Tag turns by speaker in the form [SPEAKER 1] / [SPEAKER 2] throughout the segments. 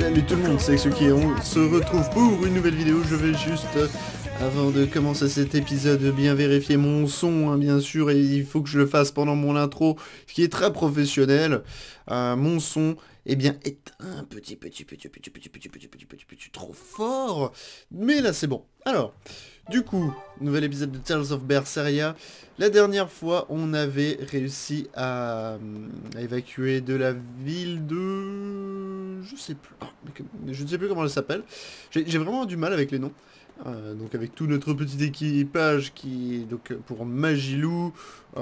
[SPEAKER 1] Salut tout le monde, c'est Exuki et on se retrouve pour une nouvelle vidéo. Je vais juste, avant de commencer cet épisode, bien vérifier mon son, hein, bien sûr, et il faut que je le fasse pendant mon intro, qui est très professionnel. Mon son, eh bien, est un petit trop fort, mais là c'est bon. Alors, du coup, nouvel épisode de Tales of Berseria. La dernière fois, on avait réussi à évacuer de la ville de... Je sais plus. Je ne sais plus comment elle s'appelle. J'ai vraiment du mal avec les noms. Donc avec tout notre petit équipage qui... Donc pour Magilou,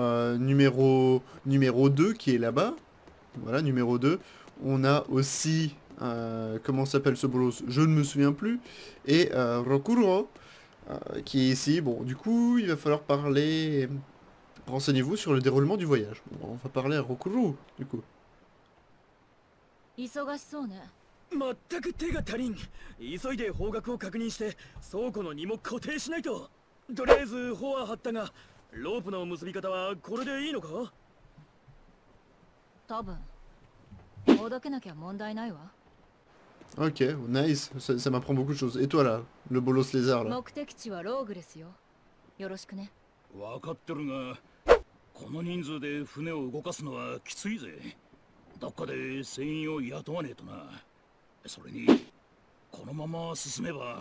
[SPEAKER 1] numéro 2 qui est là-bas. Voilà, numéro 2. On a aussi... comment s'appelle ce bolos? Je ne me souviens plus. Et Rokuro, qui est ici. Bon, du coup, il va falloir parler... Renseignez-vous sur le déroulement du voyage. Bon, on va parler à Rokuro, du coup.
[SPEAKER 2] 忙しそうね。
[SPEAKER 3] 全く手が足りん。急いで方角を確認して倉庫の荷も固定しないと。とりあえず帆は張ったが、ロープの結び方はこれでいいのか？
[SPEAKER 2] 多分。ほどけなきゃ問題ないわ。
[SPEAKER 1] Ok, nice, ça m'apprend beaucoup de choses. Et toi là, le bolos lézard là?
[SPEAKER 2] 目的地はローグレスよ。よろしくね。
[SPEAKER 3] 分かってるが、この人数で船を動かすのはきついぜ。どっかで船員を雇わねえとな。それに、このまま進めば。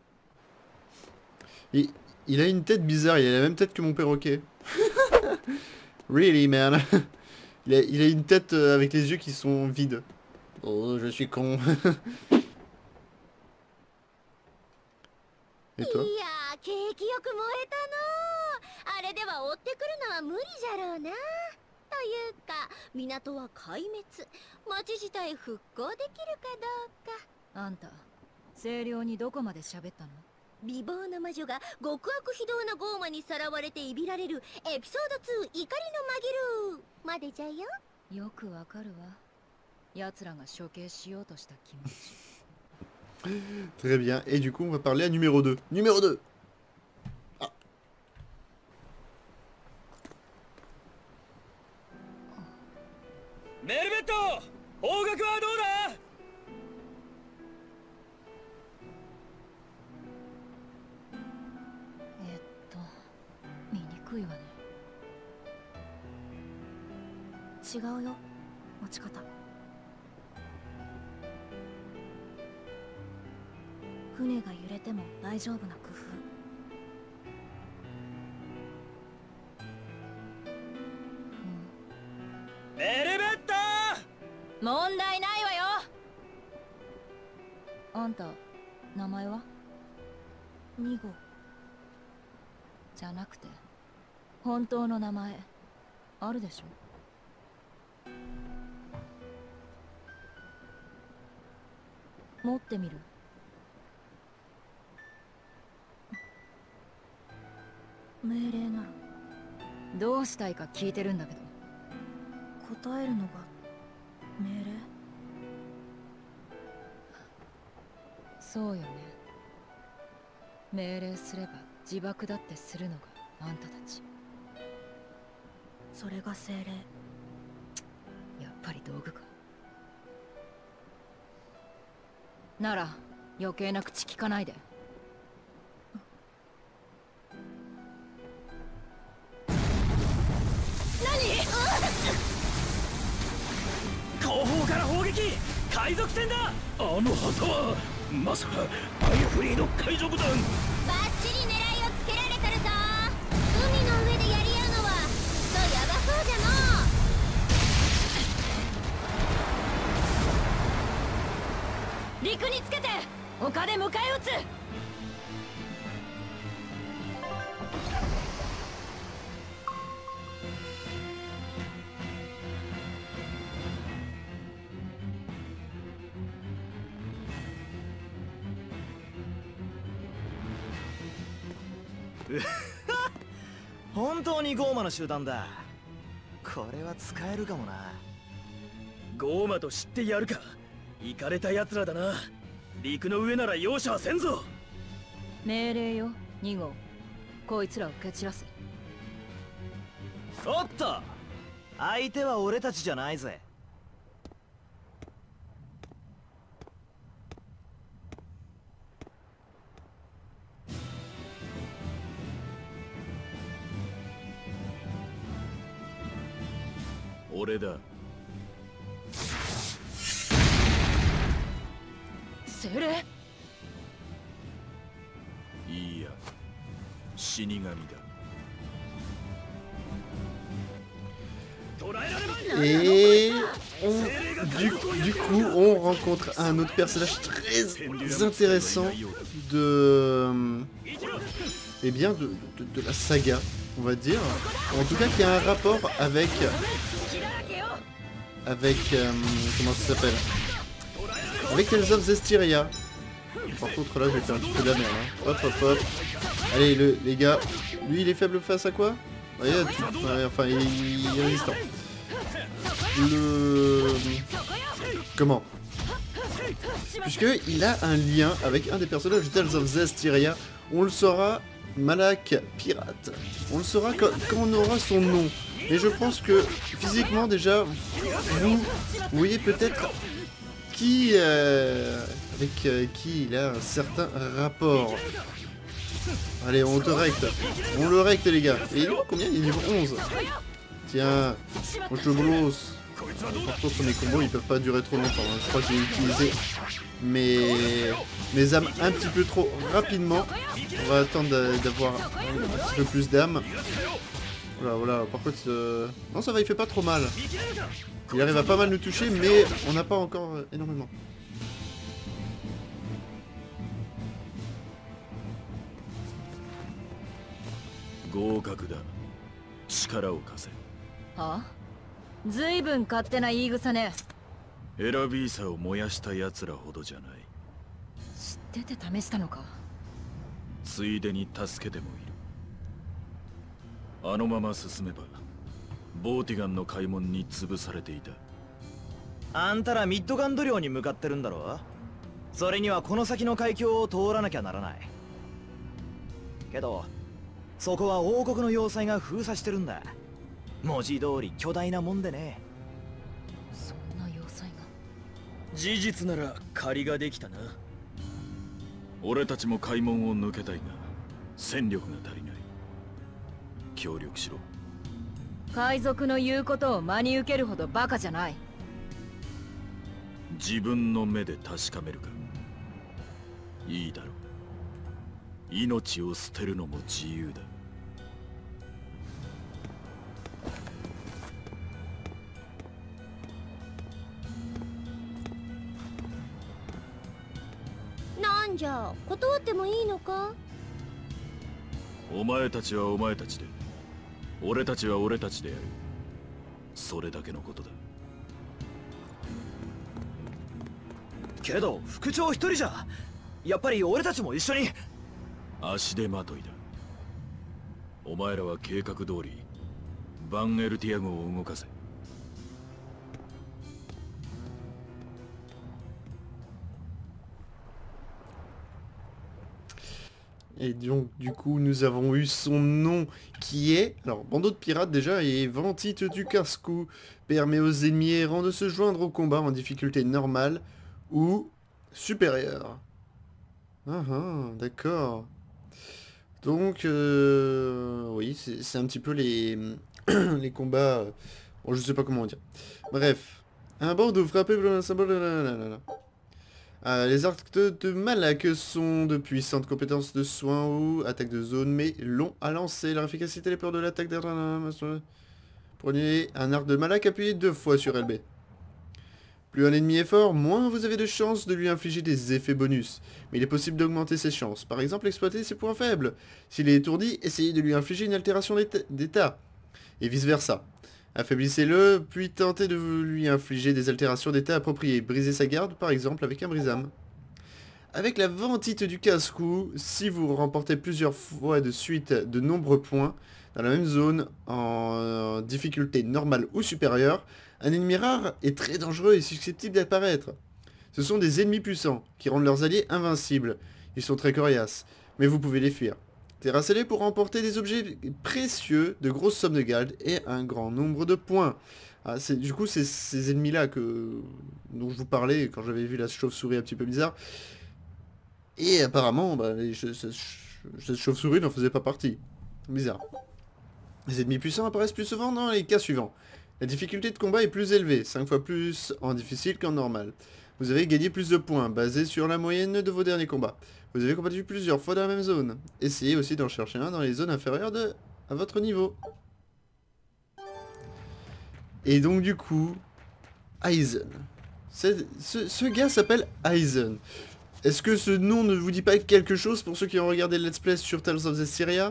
[SPEAKER 1] Il a une tête bizarre, il a la même tête que mon perroquet. Really, man. Il a une tête avec les yeux qui sont vides. Oh, je suis con. Et toi?
[SPEAKER 4] いやー、景気よく燃えたの。あれでは追ってくるのは無理じゃろうな。というか、港は壊滅。町自体復興できるかどうか。
[SPEAKER 2] あんた、声量にどこまで喋ったの？
[SPEAKER 4] 美貌の魔女が極悪非道なゴーマにさらわれていびられるエピソード2怒りのマギルまでじゃよ。
[SPEAKER 2] よくわかるわ。奴らが処刑しようとした気持ち。
[SPEAKER 1] Très bien, et du coup on va parler à numéro 2. Numéro 2. Ah.
[SPEAKER 3] メルベット、方角はどうだ？
[SPEAKER 2] 見にくいわね。
[SPEAKER 4] 違うよ、持ち方。船が揺れても大丈夫な工夫。
[SPEAKER 3] メルベット！
[SPEAKER 2] 問題ないわよ。あんた、名前は
[SPEAKER 4] 2号。
[SPEAKER 2] じゃなくて、本当の名前、あるでしょ？持ってみる？
[SPEAKER 4] 命令なら。
[SPEAKER 2] どうしたいか聞いてるんだけど。
[SPEAKER 4] 答えるのが命令？
[SPEAKER 2] そうよね。命令すれば自爆だってするのがあんたたち。
[SPEAKER 4] それが精霊。
[SPEAKER 2] やっぱり道具か。なら余計な口聞かないで。
[SPEAKER 3] 後方から砲撃！海賊船だ！あの旗はまさかアイフリーの海賊団？
[SPEAKER 4] バッチリ狙いをつけられてるぞ。海の上でやり合うのはちょっとヤバそうじゃの。
[SPEAKER 2] 陸につけて丘で迎え撃つ。
[SPEAKER 5] 本当にゴーマの集団だ。これは使えるかもな。
[SPEAKER 3] ゴーマと知ってやるか。イカれた奴らだな。陸の上なら容赦はせんぞ。
[SPEAKER 2] 命令よ、2号。こいつらを蹴散らせ。
[SPEAKER 5] おっと、相手は俺たちじゃないぜ。
[SPEAKER 3] 俺だ。
[SPEAKER 2] 精霊。
[SPEAKER 3] いいや、死神だ。
[SPEAKER 1] Et du coup, on rencontre un autre personnage très intéressant de, eh bien, de la saga, on va dire. En tout cas, qui a un rapport avec, comment ça s'appelle, avec Tales of Zestiria. Par contre, là, je vais faire un petit peu de la merde. Hein. Hop, hop, hop. Allez, les gars, lui, il est faible face à quoi? Ouais, enfin, il est résistant. Comment? Puisque il a un lien avec un des personnages de Tales of Zestiria. On le saura, Malak Pirate. On le saura quand on aura son nom. Mais je pense que, physiquement, déjà, vous voyez peut-être qui... avec qui il a un certain rapport. Allez, on te recte. On le recte, les gars. Et il est combien? Il est niveau 11. Tiens, moi je te brosse. Par contre, mes combos, ils peuvent pas durer trop longtemps. Hein. Je crois que j'ai utilisé mes âmes un petit peu trop rapidement. On va attendre d'avoir un petit peu plus d'âmes. Voilà, voilà. Par contre, non, ça va, il fait pas trop mal. Il arrive à pas mal nous toucher, mais on n'a pas encore énormément.
[SPEAKER 2] はあ、ずいぶん勝手な言い草ね。
[SPEAKER 3] エラビーサを燃やした奴らほどじゃない。
[SPEAKER 2] 知ってて試したのか。
[SPEAKER 3] ついでに助けてもいる。あのまま進めばボーティガンの開門に潰されていた。
[SPEAKER 5] あんたらミッドガンド領に向かってるんだろ。それにはこの先の海峡を通らなきゃならない。けどそこは王国の要塞が封鎖してるんだ。文字通り巨大なもんでね。
[SPEAKER 2] そんな要塞が。
[SPEAKER 5] 事実なら借りができたな。
[SPEAKER 3] 俺たちも開門を抜けたいが戦力が足りない。協力しろ。
[SPEAKER 2] 海賊の言うことを真に受けるほどバカじゃない。
[SPEAKER 3] 自分の目で確かめるか。いいだろう。命を捨てるのも自由だ。
[SPEAKER 4] なんじゃ、断ってもいいのか？
[SPEAKER 3] お前たちはお前たちで、俺たちは俺たちでやる。それだけのことだ。
[SPEAKER 5] けど副長一人じゃ、やっぱり俺たちも一緒に。
[SPEAKER 3] 足手まといだ。お前らは計画通りバンエルティア号を動かせ。
[SPEAKER 1] Et donc, du coup, nous avons eu son nom qui est... Alors, bandeau de pirates déjà, et Ventite du casse-cou. Permet aux ennemis errants de se joindre au combat en difficulté normale ou supérieure. Ah ah, d'accord. Donc, oui, c'est un petit peu les, les combats... bon, je sais pas comment dire. Bref. Un bandeau frappé par un symbole... les actes de Malak sont de puissantes compétences de soins ou attaque de zone, mais longs à lancer. Leur efficacité les peurs de l'attaque derrière... Prenez un arc de Malak appuyé 2 fois sur LB. Plus un ennemi est fort, moins vous avez de chances de lui infliger des effets bonus. Mais il est possible d'augmenter ses chances. Par exemple, exploiter ses points faibles. S'il est étourdi, essayez de lui infliger une altération d'état. Et vice versa. Affaiblissez-le, puis tentez de lui infliger des altérations d'état appropriées. Brisez sa garde, par exemple, avec un brise-âme. Avec la Ventite du casse-cou, si vous remportez plusieurs fois de suite de nombreux points dans la même zone en difficulté normale ou supérieure, un ennemi rare est très dangereux et susceptible d'apparaître. Ce sont des ennemis puissants qui rendent leurs alliés invincibles. Ils sont très coriaces, mais vous pouvez les fuir. Terrassez-les pour remporter des objets précieux, de grosses sommes de garde et un grand nombre de points. Ah, du coup, c'est ces ennemis-là dont je vous parlais quand j'avais vu la chauve-souris un petit peu bizarre. Et apparemment, bah, cette chauve-souris n'en faisait pas partie. Bizarre. Les ennemis puissants apparaissent plus souvent dans les cas suivants. La difficulté de combat est plus élevée, 5 fois plus en difficile qu'en normal. Vous avez gagné plus de points, basé sur la moyenne de vos derniers combats. Vous avez combattu plusieurs fois dans la même zone. Essayez aussi d'en chercher un dans les zones inférieures à votre niveau. Et donc du coup, Aizen. Ce gars s'appelle Aizen. Est-ce que ce nom ne vous dit pas quelque chose pour ceux qui ont regardé le let's play sur Tales of Zestiria?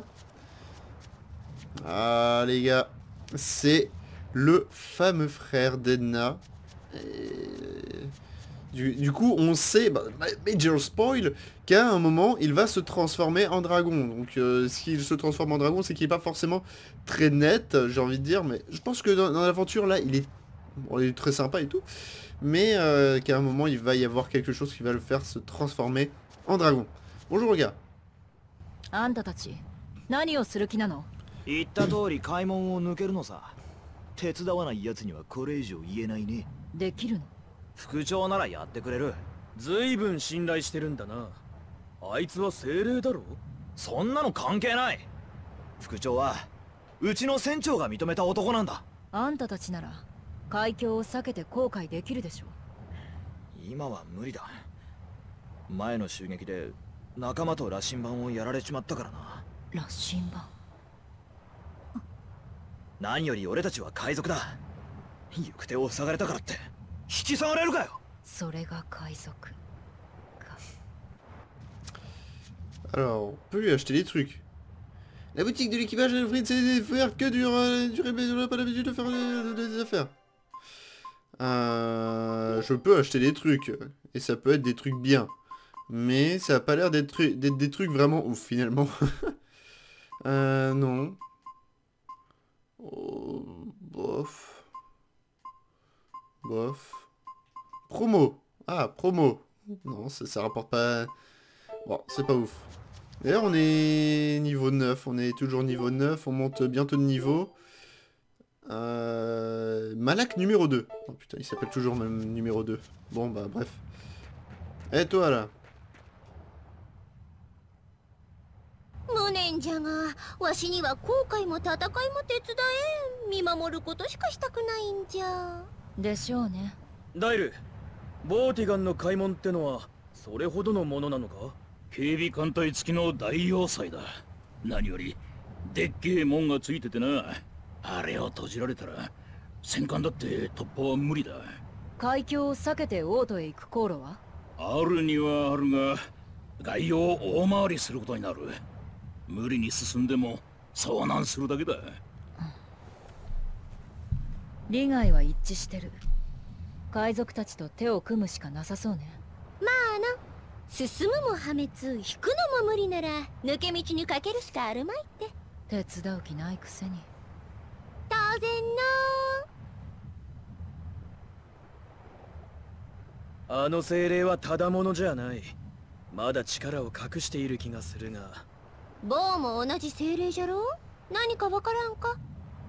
[SPEAKER 1] Ah les gars, c'est le fameux frère d'Edna. Du coup, on sait, major spoil, qu'à un moment, il va se transformer en dragon. Donc, s'il se transforme en dragon, c'est qu'il n'est pas forcément très net, j'ai envie de dire. Mais je pense que dans l'aventure, là, il est très sympa et tout. Mais qu'à un moment, il va y avoir quelque chose qui va le faire se transformer en dragon. Bonjour, gars.
[SPEAKER 2] あんたたち何をする気なの？
[SPEAKER 5] 言った通り開門を抜けるのさ。手伝わない奴にはこれ以上言えないね。
[SPEAKER 2] できるの？
[SPEAKER 5] 副長ならやってくれる。
[SPEAKER 6] ずいぶん信頼してるんだな。あいつは精霊だろ。
[SPEAKER 5] そんなの関係ない。副長はうちの船長が認めた男なんだ。
[SPEAKER 2] あんたたちなら海峡を避けて航海できるでしょ。
[SPEAKER 5] 今は無理だ。前の襲撃で仲間と羅針盤をやられちまったからな。
[SPEAKER 2] 羅針盤。
[SPEAKER 5] 何より俺たちは海賊だ。行く手を塞がれたからって引き下がれるかよ。
[SPEAKER 2] それが海賊か。
[SPEAKER 1] Alors, on peut lui acheter des trucs. La boutique de l'équipage a offert de faire que du rébellion, on n'a pas l'habitude de faire des affaires. Je peux acheter des trucs, et ça peut être des trucs bien. Mais ça a pas l'air d'être des trucs vraiment ouf, finalement. Non. Oh, bof. Bof. Promo. Ah, promo. Non, ça rapporte pas... Bon, c'est pas ouf. D'ailleurs, on est niveau 9. On est toujours niveau 9. On monte bientôt de niveau. Malak numéro 2. Oh putain, il s'appelle toujours même numéro 2. Bon, bah, bref. Et toi, là?
[SPEAKER 4] 無念じゃが、わしには航海も戦いも手伝えん。見守ることしかしたくないんじゃ。
[SPEAKER 2] でしょうね。
[SPEAKER 6] ダイル、ボーティガンの開門ってのはそれほどのものなのか？
[SPEAKER 3] 警備艦隊付きの大要塞だ。何よりでっけえ門がついててな。あれを閉じられたら戦艦だって突破は無理だ。
[SPEAKER 2] 海峡を避けてオートへ行く航路は？
[SPEAKER 3] あるにはあるが、外洋を大回りすることになる。無理に進んでも遭難するだけだ。
[SPEAKER 2] 利害は一致してる。海賊たちと手を組むしかなさそうね。
[SPEAKER 4] まあな、進むも破滅、引くのも無理なら抜け道にかけるしかあるまいって。
[SPEAKER 2] 手伝う気ないくせに。
[SPEAKER 4] 当然
[SPEAKER 6] あの精霊はただものじゃない。まだ力を隠している気がするが。
[SPEAKER 4] ボーも同じ精霊じゃろ？何かわからんか？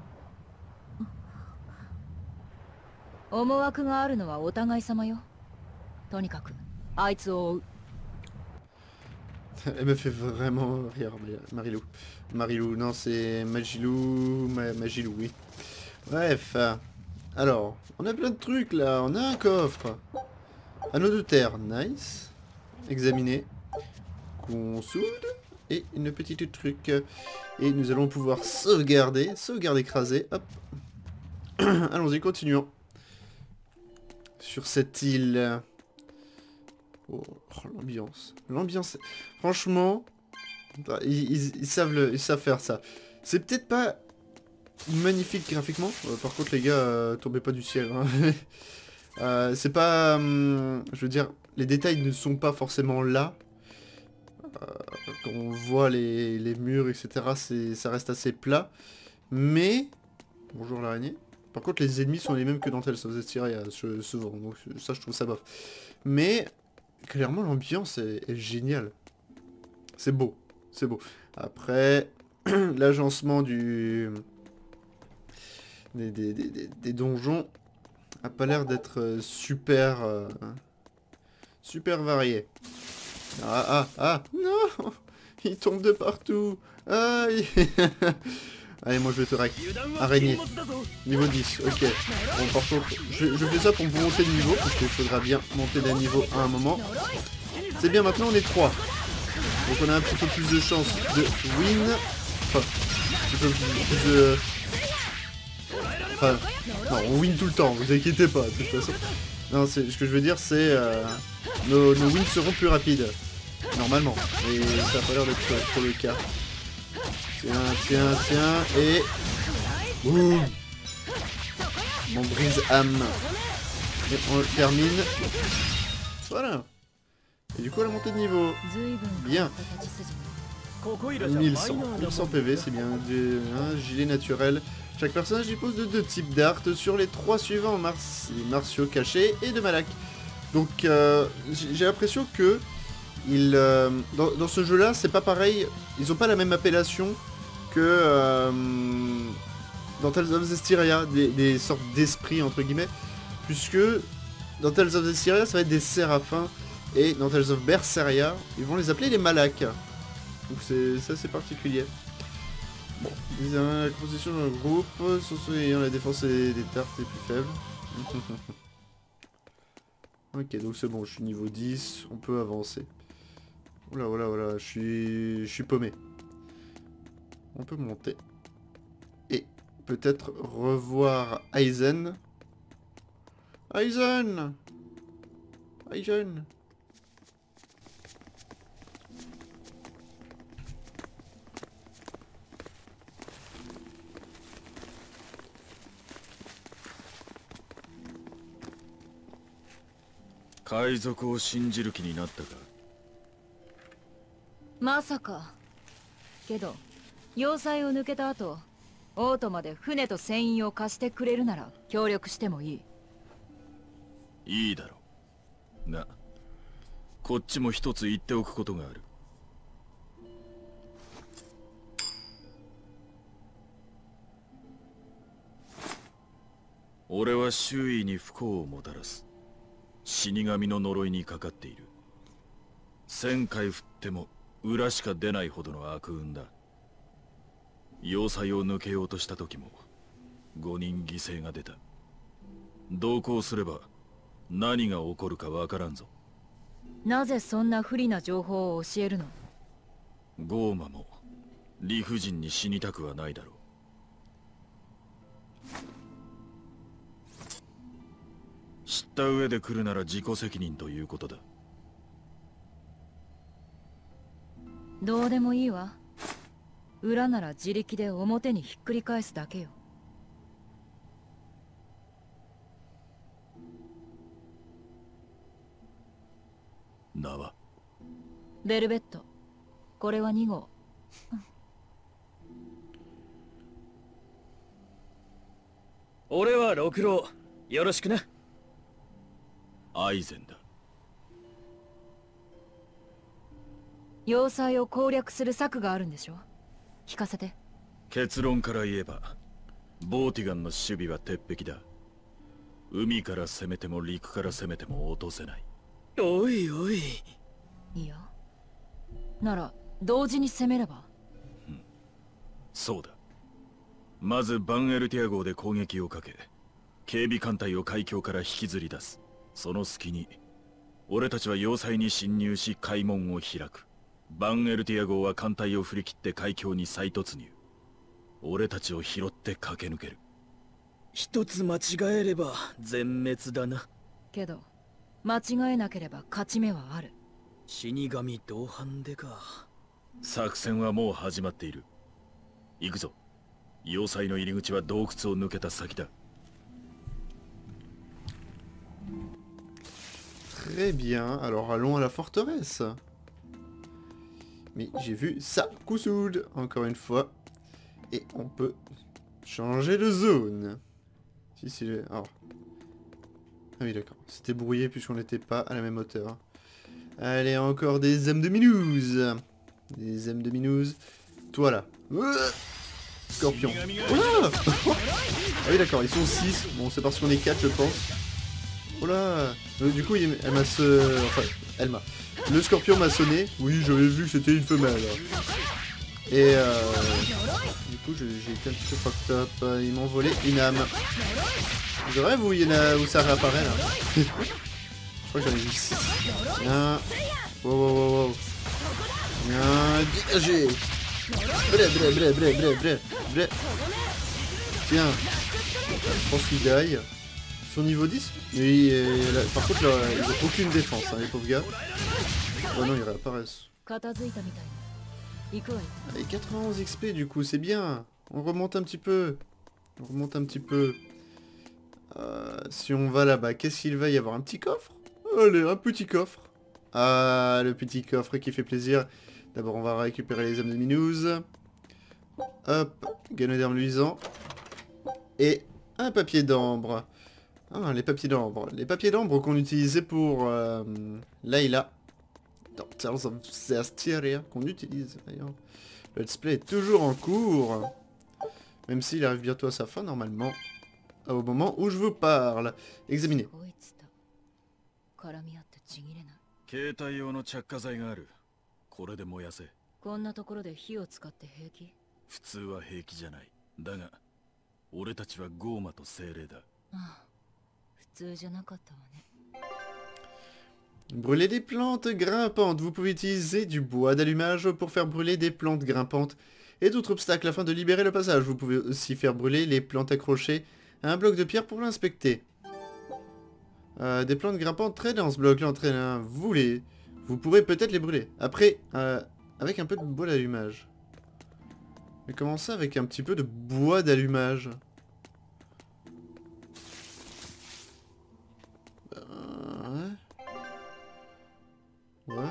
[SPEAKER 2] 思惑があるのはお互い様よ。とにかくあいつを追う。
[SPEAKER 1] Elle me fait vraiment rire, Marilou. Marilou, non, c'est Magilou. Magilou, oui. Bref. Alors, on a plein de trucs là. On a un coffre. Anneau de terre, nice. Examiner. Consoude. Et une petite truc. Et nous allons pouvoir sauvegarder. Sauvegarde écrasée. Hop. Allons-y, continuons. Sur cette île. Oh, l'ambiance. L'ambiance. Franchement, ils savent faire ça. C'est peut-être pas magnifique graphiquement. Par contre, les gars, tombez pas du ciel. Hein. C'est pas... je veux dire, les détails ne sont pas forcément là. Quand on voit les murs, etc., ça reste assez plat. Mais... Bonjour l'araignée. Par contre, les ennemis sont les mêmes que dans Tales of Zestiria, souvent. Donc ça, je trouve ça bof. Mais... Clairement, l'ambiance est géniale. C'est beau. C'est beau. Après, l'agencement des donjons a pas l'air d'être super... super varié. Ah, non. Il tombe de partout. Aïe. Allez, moi je vais te rec. Araignée. Niveau 10, ok. Bon, par contre, je fais ça pour vous monter de niveau, parce qu'il faudra bien monter d'un niveau à un moment. C'est bien, maintenant on est 3. Donc on a un petit peu plus de chance de win. Enfin, un petit peu plus de... Enfin, non, on win tout le temps, vous inquiétez pas, de toute façon. Non, ce que je veux dire, c'est... nos wins seront plus rapides. Normalement. Et ça n'a pas l'air d'être trop le cas. Tiens, et... Boum. Mon brise-âme. Et on le termine. Voilà. Et du coup, la montée de niveau. Bien. 1100 PV, c'est bien. Un gilet naturel. Chaque personnage dispose de 2 types d'art sur les 3 suivants, martiaux cachés et de Malak. Donc j'ai l'impression que dans ce jeu là c'est pas pareil, ils ont pas la même appellation que dans Tales of Zestiria, des sortes d'esprits entre guillemets, puisque dans Tales of Zestiria ça va être des séraphins et dans Tales of Berseria ils vont les appeler les Malak. Donc c'est assez particulier. Bon, la composition d'un groupe, sur ceux ayant la défense des tartes les plus faibles. Ok, donc c'est bon, je suis niveau 10, on peut avancer. Oula, je suis paumé. On peut monter. Et peut-être revoir Aizen. Aizen.
[SPEAKER 2] まさか。けど要塞を抜けた後、オートまで船と船員を貸してくれるなら協力してもいい。
[SPEAKER 3] いいだろう。が、こっちも一つ言っておくことがある。俺は周囲に不幸をもたらす。死神の呪いにかかっている。1000回振っても裏しか出ないほどの悪運だ。要塞を抜けようとした時も5人犠牲が出た。同行すれば何が起こるかわからんぞ。
[SPEAKER 2] なぜそんな不利な情報を教えるの？
[SPEAKER 3] ゴーマも理不尽に死にたくはないだろう。知った上で来るなら自己責任ということだ。
[SPEAKER 2] どうでもいいわ。裏なら自力で表にひっくり返すだけよ。
[SPEAKER 3] 名は
[SPEAKER 2] ベルベット。これは2号。
[SPEAKER 6] 俺は六郎。よろしくな。
[SPEAKER 3] アイゼンだ。
[SPEAKER 2] 要塞を攻略する策があるんでしょ？聞かせて。
[SPEAKER 3] 結論から言えばボーティガンの守備は鉄壁だ。海から攻めても陸から攻めても落とせない。
[SPEAKER 6] おいおい。
[SPEAKER 2] いやなら同時に攻めれば。
[SPEAKER 3] そうだ。まずバンエルティア号で攻撃をかけ、警備艦隊を海峡から引きずり出す。その隙に俺たちは要塞に侵入し開門を開く。バンエルティア号は艦隊を振り切って海峡に再突入。俺たちを拾って駆け抜ける。
[SPEAKER 6] 一つ間違えれば全滅だな。
[SPEAKER 2] けど間違えなければ勝ち目はある。
[SPEAKER 6] 死神同伴でか。
[SPEAKER 3] 作戦はもう始まっている。行くぞ。要塞の入り口は洞窟を抜けた先だ。
[SPEAKER 1] Très bien, alors allons à la forteresse. Mais j'ai vu ça, Koussoud, encore une fois. Et on peut changer de zone. Si, alors. Ah oui, d'accord. C'était brouillé puisqu'on n'était pas à la même hauteur. Allez, encore des âmes de Minouse. Des âmes de Minouse. Toi là. Scorpion. Oula. Ah oui, d'accord, ils sont 6. Bon, c'est parce qu'on est 4, je pense. Oh là. Du coup, elle m'a enfin, elle m'a... Le scorpion m'a sonné. Oui, j'avais vu que c'était une femelle. Et du coup j'ai été un petit peu fucked up. Ils m'ont volé une âme. Je rêve où il y en a où ça réapparaît là. Je crois que j'en ai vu 6. Bien. Wow wow wow wow. Bien. Dégagé. Blé blé blé blé blé blé blé. Tiens. Je pense qu'il die. Sur niveau 10. Mais par contre là, ils ont aucune défense hein, les pauvres gars. Oh non ils réapparaissent.
[SPEAKER 2] 片付いたみたいだ。行くわよ。
[SPEAKER 1] Allez 91 XP du coup c'est bien. On remonte un petit peu. On remonte un petit peu. Si on va là-bas, qu'est-ce qu'il va y avoir? Un petit coffre? Allez, un petit coffre. Ah, le petit coffre qui fait plaisir. D'abord, on va récupérer les âmes de Minouze. Hop, ganoderme luisant. Et un papier d'ambre. Ah, les papiers d'ambre. Les papiers d'ambre qu'on utilisait pour Layla. Dans Tales of Zestiria, qu'on utilise d'ailleurs. Le let's play est toujours en cours. Même s'il arrive bientôt à sa fin, normalement. Au moment où je vous parle. Examinez.
[SPEAKER 2] こいつと絡み合ってちぎれない。
[SPEAKER 3] 携帯用の着火剤がある。これで燃やせ。
[SPEAKER 2] こんなところで火を使って平気？
[SPEAKER 3] 普通は平気じゃない。だが、俺たちはゴーマと精霊だ。
[SPEAKER 2] ああ、普通じゃなかったわね。
[SPEAKER 1] Brûler des plantes grimpantes. Vous pouvez utiliser du bois d'allumage pour faire brûler des plantes grimpantes et d'autres obstacles afin de libérer le passage. Vous pouvez aussi faire brûler les plantes accrochées à un bloc de pierre pour l'inspecter. Des plantes grimpantes très denses bloquent l'entrée. Vous pourrez peut-être les brûler. Après, avec un peu de bois d'allumage. Mais comment ça avec un petit peu de bois d'allumage? Ouais.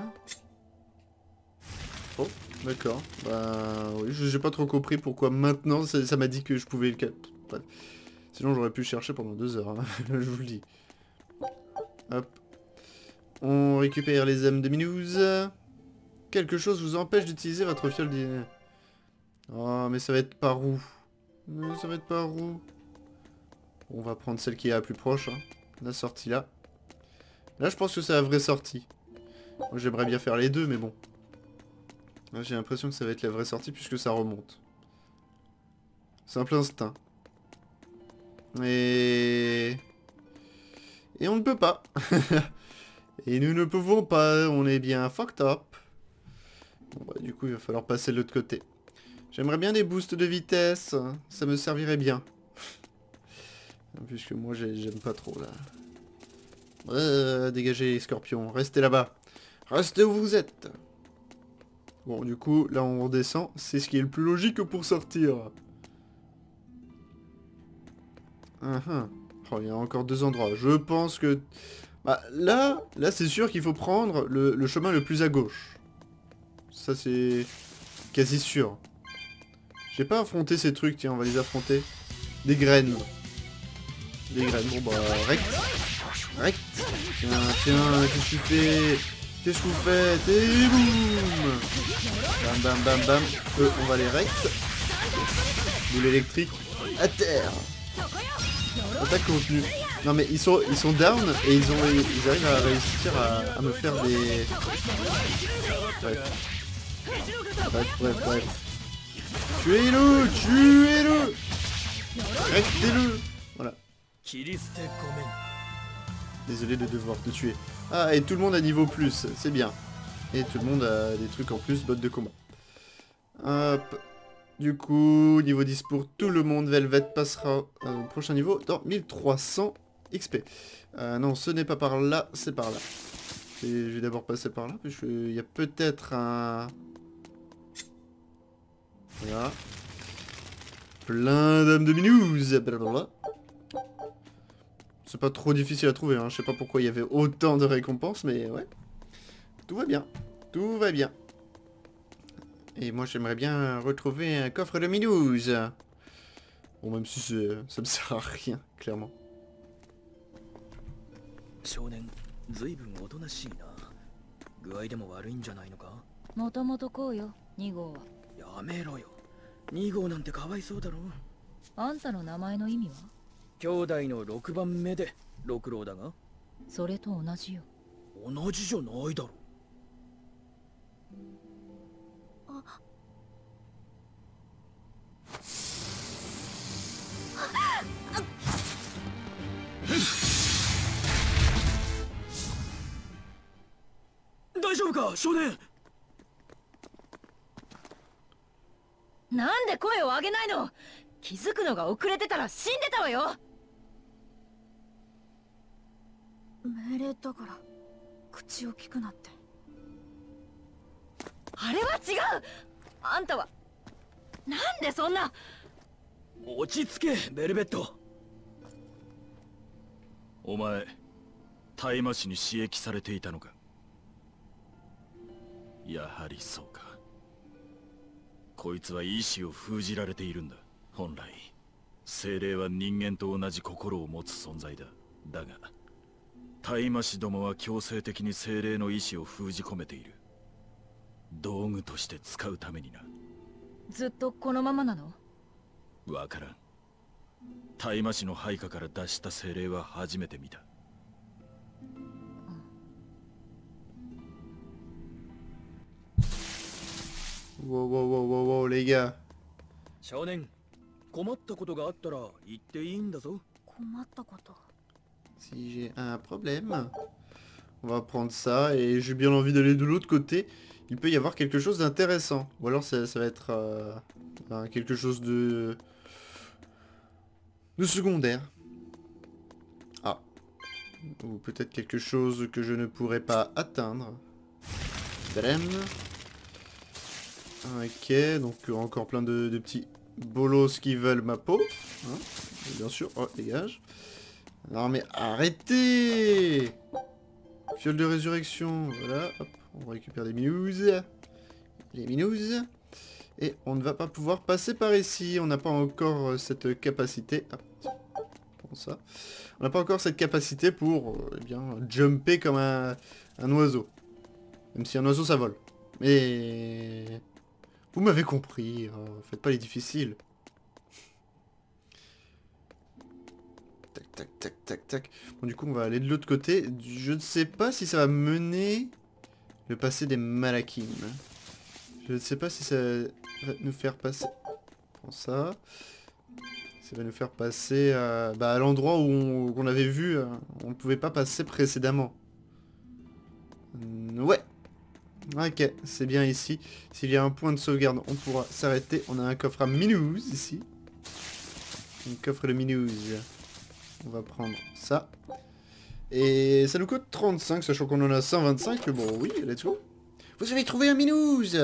[SPEAKER 1] Oh, d'accord. Bah oui, j'ai pas trop compris pourquoi maintenant ça m'a dit que je pouvais le capter. Bref. Sinon j'aurais pu chercher pendant 2 heures, hein. Je vous le dis. Hop. On récupère les âmes de Minouze. Quelque chose vous empêche d'utiliser votre fiole d'INE. Oh, mais ça va être par où? Ça va être par où? On va prendre celle qui est la plus proche, hein. La sortie là. Là je pense que c'est la vraie sortie. J'aimerais bien faire les deux, mais bon. J'ai l'impression que ça va être la vraie sortie puisque ça remonte. Simple instinct. Et on ne peut pas. Et nous ne pouvons pas. On est bien fucked up. Bon, bah, du coup, il va falloir passer de l'autre côté. J'aimerais bien des boosts de vitesse. Ça me servirait bien. Puisque moi, j'aime pas trop, là. Dégagez les scorpions. Restez là-bas. Restez où vous êtes. Bon, du coup, là, on redescend. C'est ce qui est le plus logique pour sortir. Oh, il y a encore 2 endroits. Je pense que... Bah, là c'est sûr qu'il faut prendre le chemin le plus à gauche. Ça, c'est quasi sûr. J'ai pas affronté ces trucs, tiens, on va les affronter. Des graines. Des graines, bon bah, rect. Rect. Tiens, qu'est-ce que tu fais? Qu'est-ce que vous faites? Et boum! Bam, bam, bam, bam. On va les rect. Boule électrique. À terre. Attaque contenue. Non mais ils sont down et ils arrivent à réussir à me faire des... Bref. Tuez-le! Restez-le! Voilà. Désolé de devoir te tuer. Ah, et tout le monde a niveau plus, c'est bien. Et tout le monde a des trucs en plus, bottes de combat. Hop. Du coup, niveau 10 pour tout le monde, Velvet passera au prochain niveau dans 1300 XP. Non, ce n'est pas par là, c'est par là. Je vais d'abord passer par là, parce qu'il y a peut-être un... Voilà. Plein d'âmes de Minouze. C'est pas trop difficile à trouver, hein. Je sais pas pourquoi il y avait autant de récompenses, mais ouais. Tout va bien. Tout va bien. Et moi j'aimerais bien retrouver un coffre de Minouze. Bon, même si ça me sert à rien, clairement.
[SPEAKER 6] 少年、ずいぶんおとなしいな。具合でも悪いんじゃないのか？
[SPEAKER 2] もともとこうよ、2号は。
[SPEAKER 6] やめろよ。2号なんてかわいそうだろ。
[SPEAKER 2] あんたの名前の意味は？
[SPEAKER 6] 兄弟の6番目で六郎だが。
[SPEAKER 2] それと同じよ。
[SPEAKER 6] 同じじゃないだろ。 か少年。
[SPEAKER 2] なんで声を上げないの？気づくのが遅れてたら死んでたわよ。
[SPEAKER 7] 命令だから口を聞くなって。
[SPEAKER 2] あれは違う。あんたはなんでそんな。
[SPEAKER 6] 落ち着けベルベット。
[SPEAKER 3] お前大麻市に刺激されていたのか。やはりそうか。こいつは意志を封じられているんだ。本来精霊は人間と同じ心を持つ存在だ。だが大麻師どもは強制的に精霊の意志を封じ込めている。道具として使うためにな。
[SPEAKER 2] ずっとこのままなの？
[SPEAKER 3] わからん。大麻師の配下から脱した精霊は初めて見た。
[SPEAKER 1] Wow, wow, wow, wow, wow, les gars.
[SPEAKER 6] 少年、困ったことがあったら言っていいんだぞ。
[SPEAKER 7] 困ったこと。
[SPEAKER 1] Si j'ai un problème, on va prendre ça et j'ai bien envie d'aller de l'autre côté. Il peut y avoir quelque chose d'intéressant. Ou alors ça va être quelque chose de secondaire. Ah. Ou peut-être quelque chose que je ne pourrais pas atteindre. Tadam. Ok, donc encore plein de petits bolos qui veulent ma peau. Hein, bien sûr. Oh, dégage. Non mais arrêtez! Fiole de résurrection. Voilà, hop, on récupère des minous. Les minous. Et on ne va pas pouvoir passer par ici. On n'a pas encore cette capacité. Ah, pour ça. On n'a pas encore cette capacité pour eh bien, jumper comme un oiseau. Même si un oiseau ça vole. Mais... Vous m'avez compris, faites pas les difficiles. Tac, tac, tac, tac, tac. Bon, du coup, on va aller de l'autre côté. Je ne sais pas si ça va mener le passé des Malakim. Je ne sais pas si ça va nous faire passer... Prends ça. Ça va nous faire passer à l'endroit où on avait vu, on ne pouvait pas passer précédemment. Ouais. Ok, c'est bien ici. S'il y a un point de sauvegarde, on pourra s'arrêter. On a un coffre à minous ici. Un coffre de minous. On va prendre ça. Et ça nous coûte 35, sachant qu'on en a 125. Bon, oui, let's go. Vous avez trouvé un minous.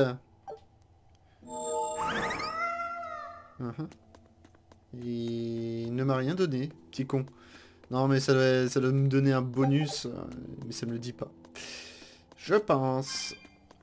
[SPEAKER 1] Il ne m'a rien donné, petit con. Non, mais ça doit me donner un bonus. Mais ça me le dit pas. Je pense...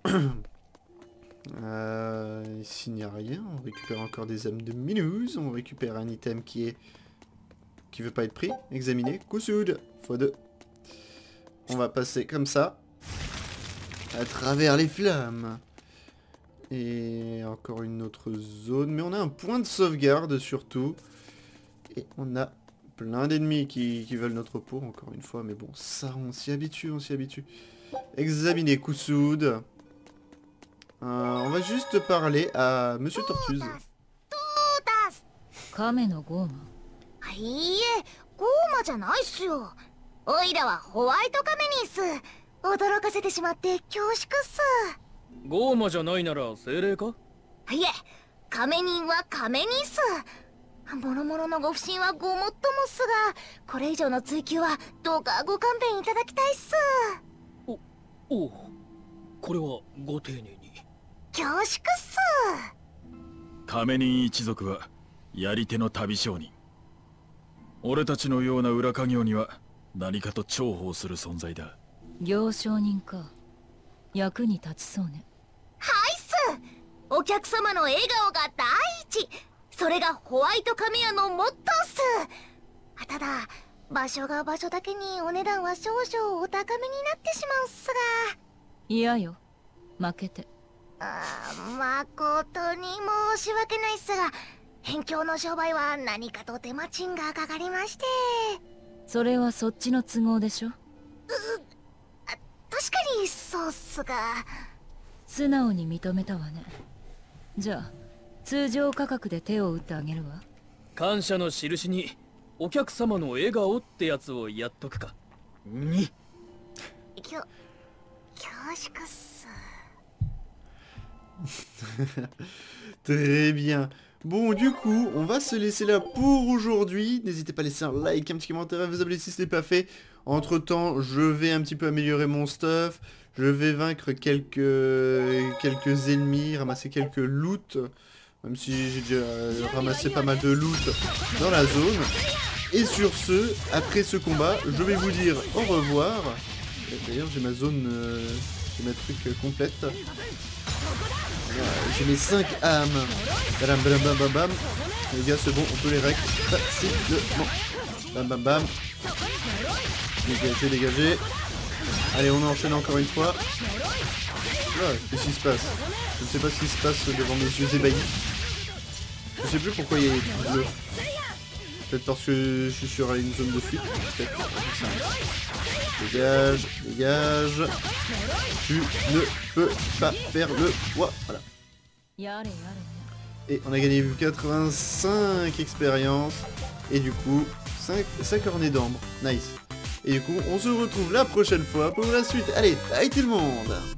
[SPEAKER 1] ici il n'y a rien, on récupère encore des âmes de minous, on récupère un item qui veut pas être pris, examiner, Kusud, x2. On va passer comme ça, à travers les flammes. Et encore une autre zone, mais on a un point de sauvegarde surtout. Et on a plein d'ennemis qui veulent notre peau, encore une fois, mais bon, ça on s'y habitue, on s'y habitue. Examiner Kusud. On va juste parler à Monsieur Tortuse.
[SPEAKER 2] 亀のゴーマ。
[SPEAKER 4] いいえ、ゴーマじゃないっすよ。おいらはホワイトカメニース。驚かせてしまって恐縮っす。
[SPEAKER 6] ゴーマじゃないなら精霊か？
[SPEAKER 4] いえ、カメニンはカメニース。もろもろのご不審はごもっともっすが、これ以上の追求はどうかご勘弁いただきたいっす。
[SPEAKER 6] おう、これはご丁寧に。
[SPEAKER 4] 恐縮っす。
[SPEAKER 3] 亀人一族はやり手の旅商人。俺たちのような裏稼業には何かと重宝する存在だ。
[SPEAKER 2] 行商人か。役に立ちそうね。
[SPEAKER 4] はいっす。お客様の笑顔が第一。それがホワイトカメ屋のモットーっす。ただ場所が場所だけにお値段は少々お高めになってしまうっすが。
[SPEAKER 2] 嫌よ、負けて。
[SPEAKER 4] 誠に申し訳ないっすが、辺境の商売は何かと手間賃がかかりまして。
[SPEAKER 2] それはそっちの都合でしょ。
[SPEAKER 4] 確かにそうっすが。
[SPEAKER 2] 素直に認めたわね。じゃあ通常価格で手を打ってあげるわ。
[SPEAKER 6] 感謝の印にお客様の笑顔ってやつをやっとくか。に。
[SPEAKER 4] 恐縮っす。
[SPEAKER 1] Très bien. Bon, du coup, on va se laisser là pour aujourd'hui. N'hésitez pas à laisser un like, un petit commentaire, à vous abonner si ce n'est pas fait. Entre temps, je vais un petit peu améliorer mon stuff. Je vais vaincre quelques ennemis, ramasser quelques loot. Même si j'ai déjà ramassé pas mal de loot dans la zone. Et sur ce, après ce combat, je vais vous dire au revoir. D'ailleurs, j'ai ma zone, j'ai ma truc complète. Voilà, j'ai mes 5 âmes. Bam bam bam bam bam. Les gars, c'est bon, on peut les rec facilement. Bam bam bam. Dégagez, dégagez. Allez, on enchaîne encore une fois. Qu'est-ce qui se passe? Je ne sais pas ce qui se passe devant mes yeux ébahis. Je sais plus pourquoi il y a des trucs bleus. Peut-être parce que je suis sur une zone de fuite. Dégage, dégage. Tu ne peux pas faire le poids. Voilà. Et on a gagné 85 expériences. Et du coup, 5 cornets d'ambre. Nice. Et du coup, on se retrouve la prochaine fois pour la suite. Allez, bye tout le monde!